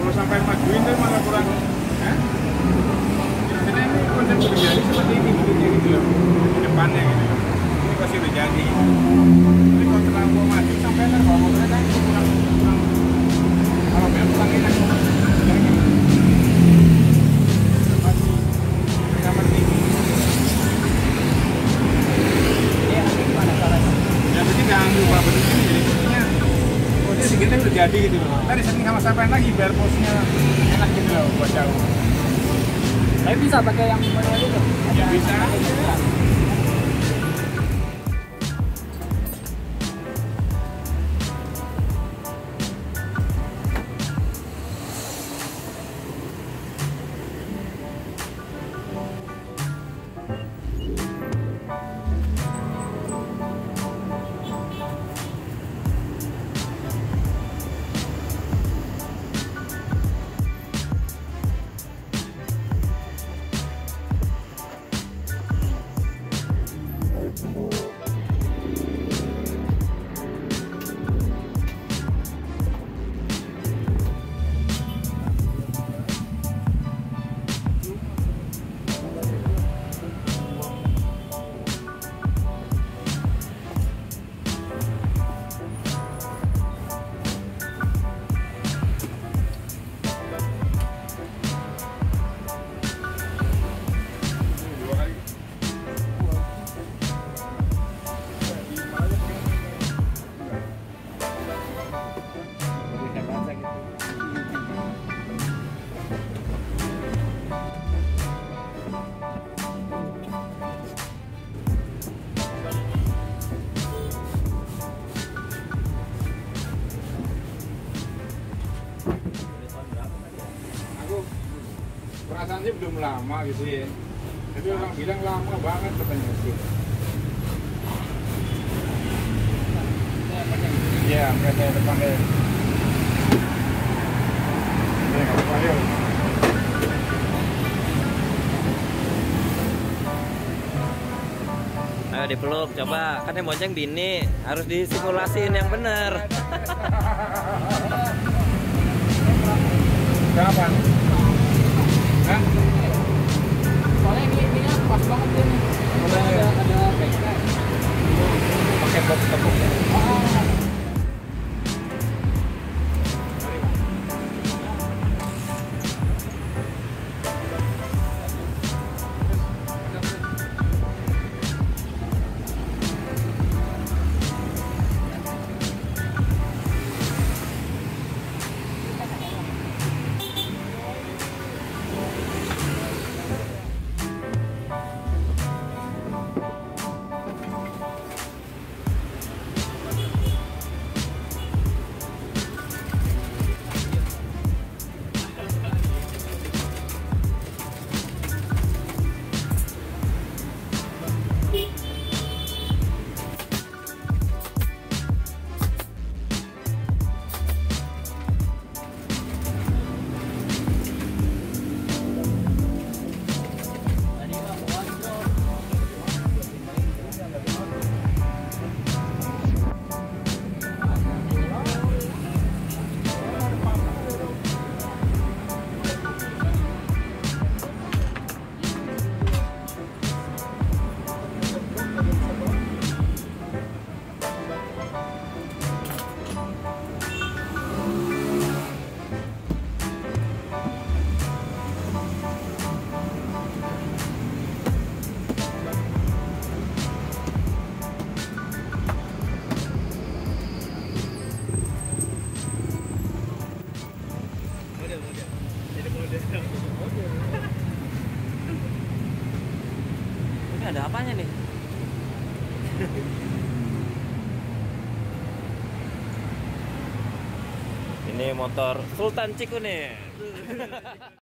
kalau sampai majuin tapi malah kurang. Kira-kira ini konsep sudah jadi seperti ini bentuknya gitu loh, di depannya gitu loh. Ini pasti udah jadi. Tapi kalau terlalu maju sampai kan kalau motornya kan kurang kalau memang kurang enak. Jadi gitu loh. Tadi setting sama sampai lagi biar posnya enak gitu loh buat jauh. Tapi bisa pakai yang manual itu? Ya bisa. Perasaan sih belum lama gitu ya. Tapi orang bilang lama banget katanya sih. Iya, kereta depan deh. Ini nggak apa-apa yuk. Ayo dipeluk, coba. Kan yang bonceng bini, harus disimulasiin yang bener. Kapan? Hah? Soalnya ini pas banget dia nih. Ada backpack. Pakai box tepung ya? Ini ada apanya nih? Ini motor Sultan Cikunir.